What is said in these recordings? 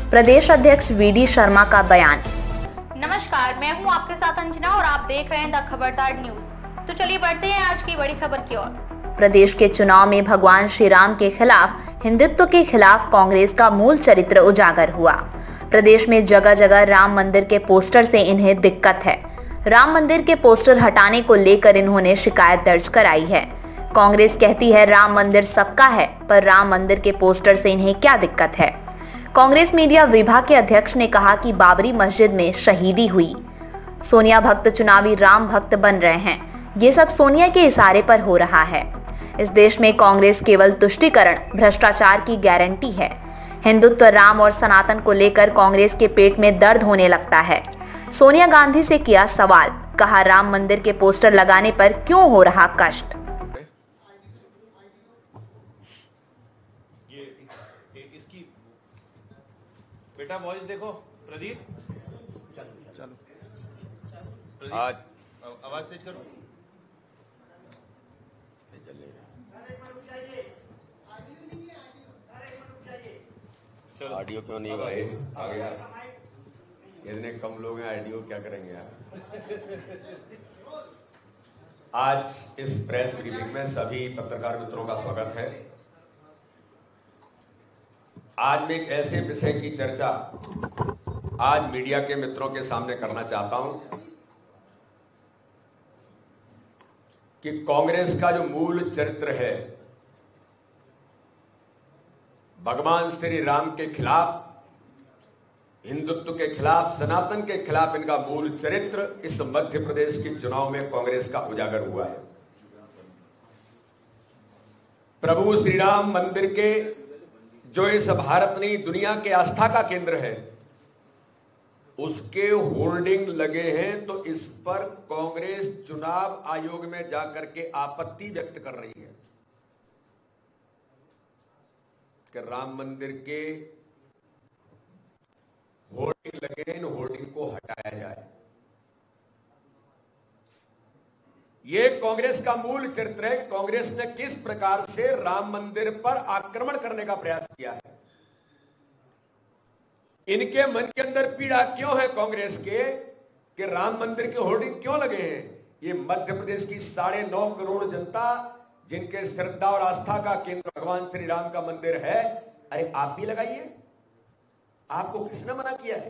प्रदेश अध्यक्ष वीडी शर्मा का बयान। नमस्कार, मैं हूं आपके साथ अंजना और आप देख रहे हैं द खबरदार न्यूज। तो चलिए बढ़ते हैं आज की बड़ी खबर की ओर। प्रदेश के चुनाव में भगवान श्री राम के खिलाफ हिंदुत्व के खिलाफ कांग्रेस का मूल चरित्र उजागर हुआ। प्रदेश में जगह जगह राम मंदिर के पोस्टर से इन्हें दिक्कत है। राम मंदिर के पोस्टर हटाने को लेकर इन्होंने शिकायत दर्ज कराई है। कांग्रेस कहती है राम मंदिर सबका है, पर राम मंदिर के पोस्टर से इन्हें क्या दिक्कत है। कांग्रेस मीडिया विभाग के अध्यक्ष ने कहा कि बाबरी मस्जिद में शहीदी हुई। सोनिया भक्त चुनावी राम भक्त बन रहे हैं। ये सब सोनिया के इशारे पर हो रहा है। इस देश में कांग्रेस केवल तुष्टीकरण, भ्रष्टाचार की गारंटी है। हिंदुत्व, राम और सनातन को लेकर कांग्रेस के पेट में दर्द होने लगता है। सोनिया गांधी से किया सवाल, कहा राम मंदिर के पोस्टर लगाने पर क्यों हो रहा कष्ट। इसकी बेटा वॉइस देखो, प्रदीप चलो आज आवाज तेज करो। ऑडियो क्यों नहीं भाई आ गया? इतने कम लोग हैं, ऑडियो क्या करेंगे यार। आज इस प्रेस ब्रीफिंग में सभी पत्रकार मित्रों का स्वागत है। आज मैं एक ऐसे विषय की चर्चा आज मीडिया के मित्रों के सामने करना चाहता हूं कि कांग्रेस का जो मूल चरित्र है, भगवान श्री राम के खिलाफ, हिंदुत्व के खिलाफ, सनातन के खिलाफ इनका मूल चरित्र इस मध्य प्रदेश के चुनाव में कांग्रेस का उजागर हुआ है। प्रभु श्री राम मंदिर के जो इस भारत नहीं दुनिया के आस्था का केंद्र है, उसके होर्डिंग लगे हैं, तो इस पर कांग्रेस चुनाव आयोग में जाकर के आपत्ति व्यक्त कर रही है कि राम मंदिर के होर्डिंग लगे, इन होर्डिंग को हटाया जाए। यह कांग्रेस का मूल चरित्र है। कांग्रेस ने किस प्रकार से राम मंदिर पर आक्रमण करने का प्रयास किया है। इनके मन के अंदर पीड़ा क्यों है कांग्रेस के कि राम मंदिर के होर्डिंग क्यों लगे हैं। ये मध्य प्रदेश की 9.5 करोड़ जनता, जिनके श्रद्धा और आस्था का केंद्र भगवान श्री राम का मंदिर है, अरे आप भी लगाइए। आपको किसने मना किया है?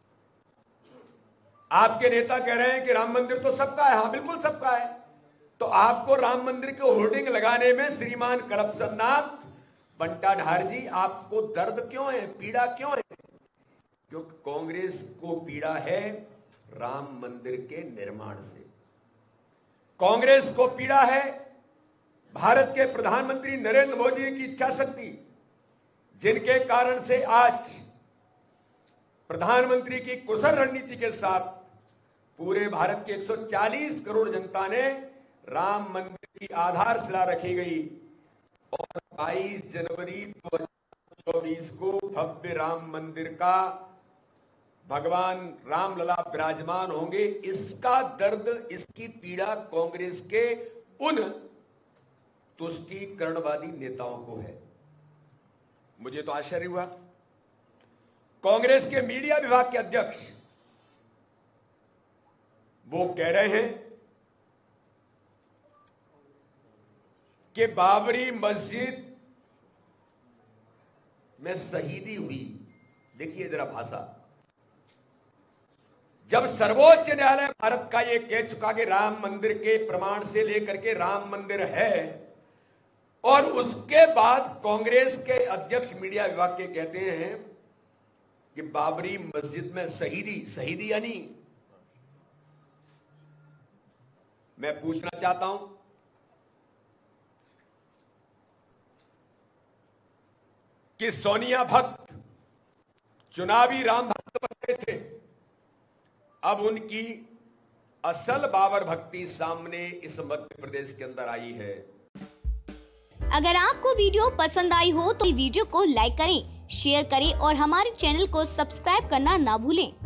आपके नेता कह रहे हैं कि राम मंदिर तो सबका है। हाँ, बिल्कुल सबका है। तो आपको राम मंदिर के होर्डिंग लगाने में श्रीमान करप्शन नाथ बंटाधार जी, आपको दर्द क्यों है, पीड़ा क्यों है? क्योंकि कांग्रेस को पीड़ा है राम मंदिर के निर्माण से। कांग्रेस को पीड़ा है भारत के प्रधानमंत्री नरेंद्र मोदी की इच्छा शक्ति, जिनके कारण से आज प्रधानमंत्री की कुशल रणनीति के साथ पूरे भारत के 140 करोड़ जनता ने राम मंदिर की आधारशिला रखी गई और 22 जनवरी 2024 को भव्य राम मंदिर का भगवान रामलला विराजमान होंगे। इसका दर्द, इसकी पीड़ा कांग्रेस के उन तुष्टीकरणवादी नेताओं को है। मुझे तो आश्चर्य हुआ, कांग्रेस के मीडिया विभाग के अध्यक्ष वो कह रहे हैं कि बाबरी मस्जिद में शहीदी हुई। देखिए जरा भाषा। जब सर्वोच्च न्यायालय भारत का ये कह चुका कि राम मंदिर के प्रमाण से लेकर के राम मंदिर है, और उसके बाद कांग्रेस के अध्यक्ष मीडिया विभाग के कहते हैं कि बाबरी मस्जिद में शहीदी यानी। मैं पूछना चाहता हूं कि सोनिया भक्त चुनावी राम भक्त बन गए थे, अब उनकी असल बाबर भक्ति सामने इस मध्य प्रदेश के अंदर आई है। अगर आपको वीडियो पसंद आई हो तो वीडियो को लाइक करें, शेयर करें और हमारे चैनल को सब्सक्राइब करना ना भूलें।